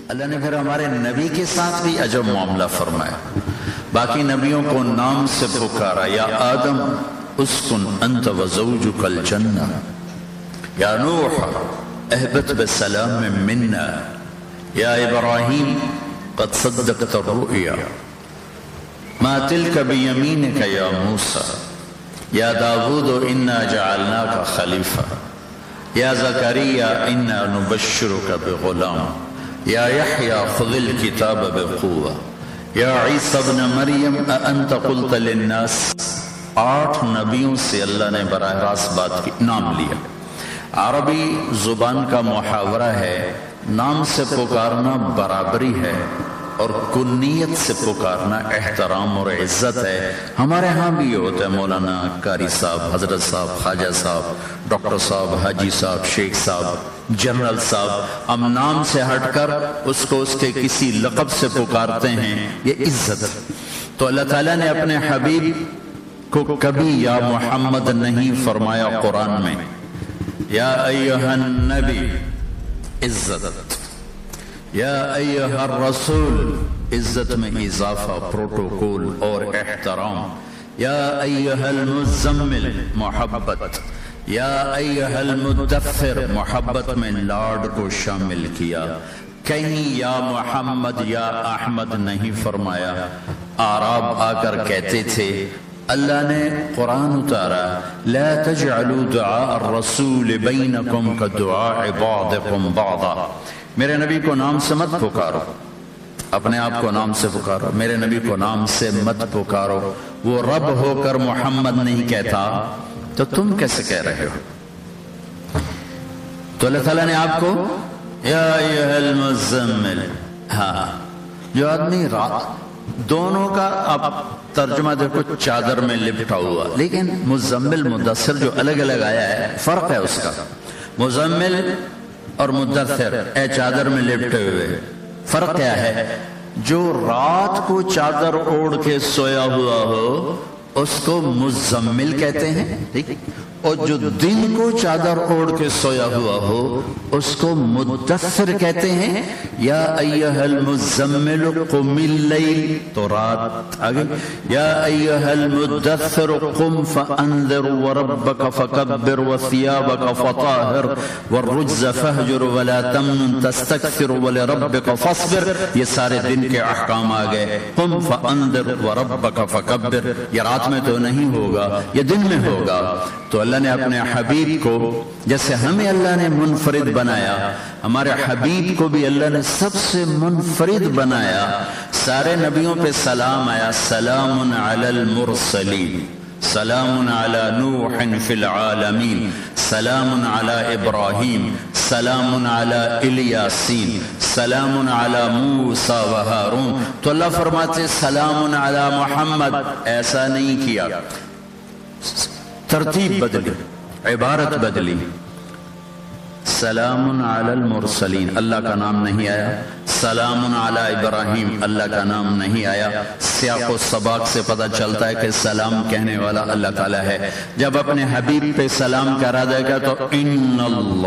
اللہ نے پھر ہمارے نبی کے ساتھ بھی عجب معاملہ فرمایا. باقی نبیوں کو نام سے پکارا, یا آدم اسکن انت وزوجک الجنہ, یا نوح اہبط بسلام منا, یا ابراہیم قد صدقت الرؤیا, ما تلک بیمینک یا موسیٰ, یا داود انا جعلناک خلیفہ, یا زکریا انا نبشرک بغلام, یا یحییٰ خذ الکتاب بقوہ, یا عیسیٰ ابن مریم اانت قلت للناس. 8 نبیوں سے اللہ نے براہ راست بات کی, نام لیا. عربی زبان کا محاورہ ہے, نام سے پکارنا برابری ہے اور کنیت سے پکارنا احترام اور عزت ہے. ہمارے ہاں بھی یہ ہوتا ہے, مولانا, قاری صاحب, حضرت صاحب, خواجہ صاحب, ڈاکٹر صاحب, حاجی صاحب, شیخ صاحب, جنرل صاحب. ہم نام سے ہٹ کر اس کو اس کے کسی لقب سے پکارتے ہیں, یہ عزت. تو اللہ تعالیٰ نے اپنے حبیب کو کبھی یا محمد نہیں فرمایا قرآن میں. یا ایہا النبی عزت, یا ایہا الرسول عزت میں اضافہ, پروٹوکول اور احترام. یا ایہا المزمل محبت, یا ایہا المدثر محبت میں لاڈ کو شامل کیا. کہیں یا محمد یا احمد نہیں فرمایا. اعراب آ کر کہتے تھے, اللہ نے قرآن اتارا, لا تجعلوا دعاء الرسول بینکم کدعاء بعضکم بعضا. میرے نبی کو نام سے مت پکارو, اپنے آپ کو نام سے پکارو, میرے نبی کو نام سے مت پکارو. وہ رب ہو کر محمد نہیں کہتا تو تم کیسے کہہ رہے ہو؟ تو اللہ تعالیٰ نے آپ کو یا ایھا المزمل. ہاں, جو آدمی رات دونوں کا آپ ترجمہ دیکھو, چادر میں لپٹا ہوا, لیکن مزمل مدثر جو الگ الگ آیا ہے فرق ہے اس کا. مزمل اور مدثر, اے چادر میں لپٹے ہوئے, فرق کیا ہے؟ جو رات کو چادر اوڑھ کے سویا ہوا ہو اس کو مزمل کہتے ہیں, ٹھیک, اور جو دن کو چادر اوڑھ کے سویا ہوا ہو اس کو مدثر کہتے ہیں. یا ایھا المزمل قم اللیل, تو رات آگے. یا ایھا المدثر قم فانذر وربک فکبر وثیابک فطاہر والرجز فہجر ولا تمنن تستکثر ولربک فاصبر. یہ سارے دن کے احکام آ گئے. قم فانذر وربک فکبر, یہ رات میں تو نہیں ہوگا, یہ دن میں ہوگا. تو اللہ نے اپنے حبیب کو, جیسے ہمیں اللہ نے منفرد بنایا, ہمارے حبیب کو بھی اللہ نے سب سے منفرد بنایا. سارے نبیوں پہ سلام آیا, سلام علی المرسلین, سلام علی نوح فی العالمین, سلام علی ابراہیم, سلام علی الیاسین, سلام علی موسیٰ و ہارون. تو اللہ فرماتے سلام علی محمد, ایسا نہیں کیا, ترتیب بدلی, عبارت بدلی. سلام علی المرسلین, اللہ کا نام نہیں آیا. سلام علی ابراہیم, اللہ کا نام نہیں آیا. سیاق و سباق سے پتہ چلتا ہے کہ سلام کہنے والا اللہ تعالیٰ ہے. جب اپنے حبیب پہ سلام کرا دے گا تو ان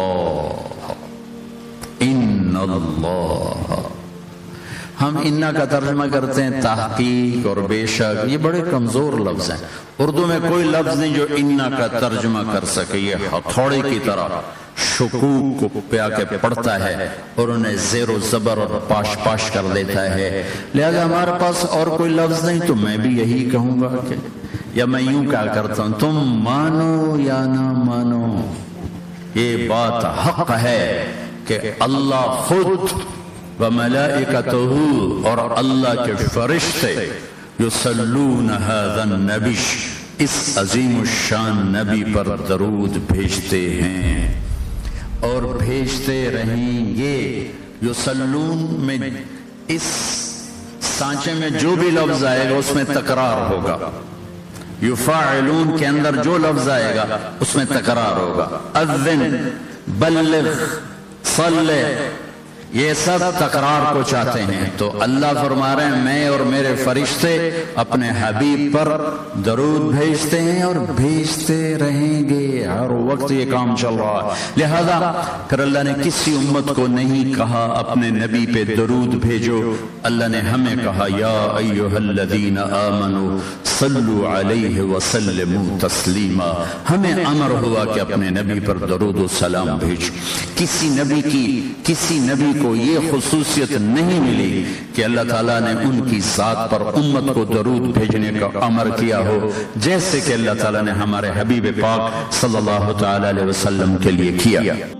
اللہ. ہم انا کا ترجمہ کرتے ہیں تحقیق اور بے شک, یہ بڑے کمزور لفظ ہیں. اردو میں کوئی لفظ نہیں جو انا کا ترجمہ کر سکے. یہ ہتھوڑے کی طرح شکوک کو پیا کے پڑتا ہے اور انہیں زیر و زبر اور پاش پاش کر دیتا ہے. لہذا ہمارے پاس اور کوئی لفظ نہیں تو میں بھی یہی کہوں گا کہ, یا میں یوں کیا کرتا ہوں, تم مانو یا نہ مانو, یہ بات حق ہے کہ اللہ خود وملائکتہ اور اللہ کے فرشتے یصلون ھذا النبی, اس عظیم الشان نبی پر درود بھیجتے ہیں اور بھیجتے رہیں گے. یصلون میں اس سانچے میں جو بھی لفظ آئے گا اس میں تکرار ہوگا. یفاعلون کے اندر جو لفظ آئے گا اس میں تکرار ہوگا. اذن, بلغ, صلی, یہ سب تکرار کو چاہتے ہیں، تو اللہ فرما رہے ہیں میں اور میرے فرشتے اپنے حبیب پر درود بھیجتے ہیں اور بھیجتے رہیں گے، ہر وقت یہ کام چل رہا ہے۔ لہذا پھر اللہ نے کسی امت کو نہیں کہا اپنے نبی پہ درود بھیجو، اللہ نے ہمیں کہا یا ایھا الذین آمنوا صلوا علیہ وسلموا تسلیما، ہمیں امر ہوا کہ اپنے نبی پر درود و سلام بھیجو۔ کسی نبی کو یہ خصوصیت نہیں ملی کہ اللہ تعالیٰ نے ان کی ذات پر امت کو درود بھیجنے کا امر کیا ہو، جیسے کہ اللہ تعالیٰ نے ہمارے حبیب پاک صلی اللہ تعالی علیہ وسلم کے لیے کیا۔